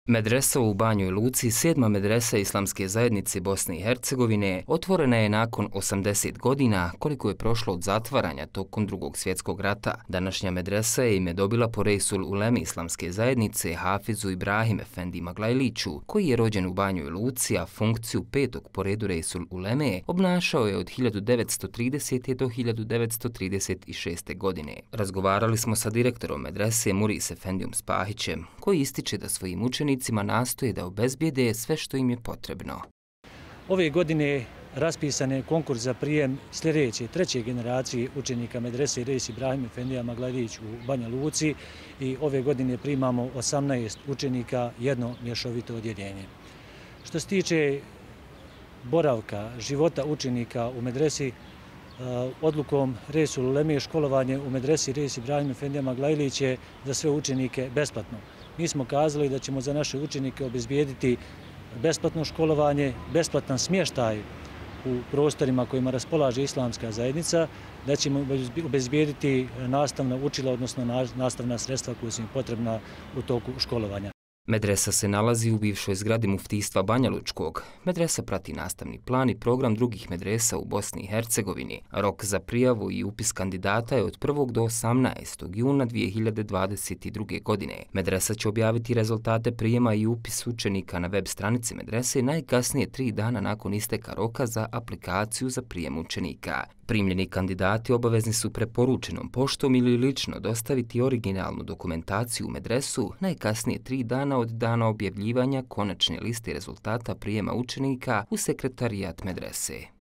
Medresa u Banjoj Luci, 7. medresa Islamske zajednice Bosne i Hercegovine, otvorena je nakon 80 godina koliko je prošlo od zatvaranja tokom Drugog svjetskog rata. Današnja medresa je ime dobila po Reisul Ulemi Islamske zajednice Hafizu Ibrahim Efendi Maglajliću, koji je rođen u Banjoj Luci, a funkciju petog po redu Reisul Uleme obnašao je od 1930. do 1936. godine. Razgovarali smo sa direktorom medrese Muris Efendijom Spahićem, koji ističe da svojim učenicima nastoje da obezbijede sve što im je potrebno. Ove godine raspisan je konkurs za prijem sljedeće, treće generacije učenika medrese Reis Ibrahim Efendija Maglajlić u Banja Luci i ove godine primamo 18 učenika, jedno mješovito odjeljenje. Što se tiče boravka, života učenika u medresi, odlukom Reisul Uleme školovanje u medresi Reis Ibrahim Efendija Maglajlić je za sve učenike besplatno. Mi smo kazali da ćemo za naše učenike obezbijediti besplatno školovanje, besplatan smještaj u prostorima kojima raspolaže Islamska zajednica, da ćemo obezbijediti nastavna učila, odnosno nastavna sredstva koja su im potrebna u toku školovanja. Medresa se nalazi u bivšoj zgradi muftijstva Banja Lučkog. Medresa prati nastavni plan i program drugih medresa u Bosni i Hercegovini. Rok za prijavu i upis kandidata je od 1. do 18. juna 2022. godine. Medresa će objaviti rezultate prijema i upis učenika na web stranici medrese najkasnije 3 dana nakon isteka roka za aplikaciju za prijem učenika. Primljeni kandidati obavezni su preporučenom poštom ili lično dostaviti originalnu dokumentaciju u medresu najkasnije 3 dana od dana objavljivanja konačne liste rezultata prijema učenika u sekretarijat medrese.